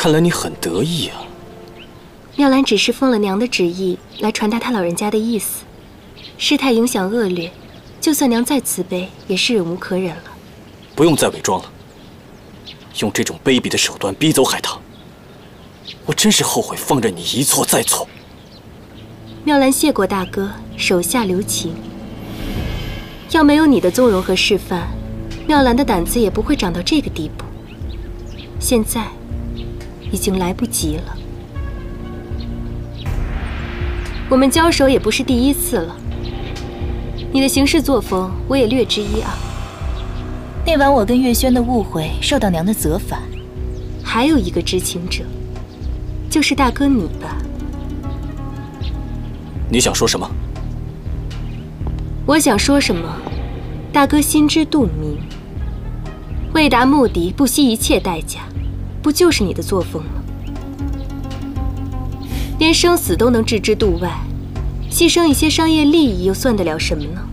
看来你很得意啊。 妙兰只是奉了娘的旨意来传达她老人家的意思，事态影响恶劣，就算娘再慈悲，也是忍无可忍了。 不用再伪装了，用这种卑鄙的手段逼走海棠，我真是后悔放任你一错再错。 妙兰谢过大哥，手下留情。要没有你的纵容和示范，妙兰的胆子也不会长到这个地步。现在已经来不及了。我们交手也不是第一次了，你的行事作风我也略知一二。 那晚我跟月轩的误会受到娘的责罚， 还有一个知情者，就是大哥你吧？ 你想说什么？ 我想说什么，大哥心知肚明。为达目的不惜一切代价，不就是你的作风吗？连生死都能置之度外，牺牲一些商业利益又算得了什么呢？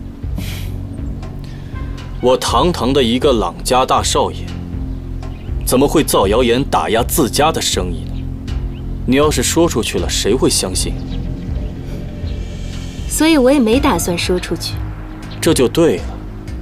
我堂堂的一个朗家大少爷，怎么会造谣言打压自家的生意呢？你要是说出去了，谁会相信？ 所以我也没打算说出去。 这就对了。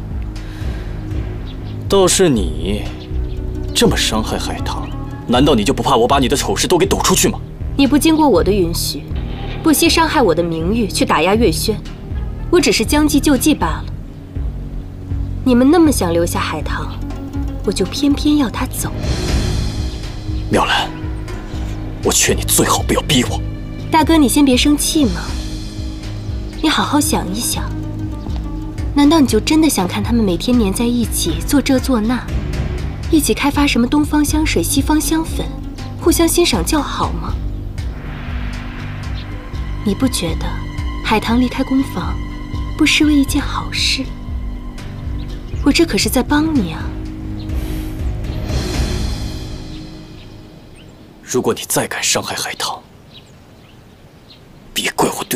倒是你这么伤害海棠，难道你就不怕我把你的丑事都给抖出去吗？ 你不经过我的允许，不惜伤害我的名誉去打压月轩，我只是将计就计罢了。你们那么想留下海棠，我就偏偏要他走。 妙兰，我劝你最好不要逼我。 大哥，你先别生气嘛。你好好想一想，难道你就真的想看他们每天黏在一起做这做那，一起开发什么东方香水、西方香粉，互相欣赏叫好吗？你不觉得海棠离开宫房不失为一件好事？我这可是在帮你啊！ 如果你再敢伤害海棠，别怪我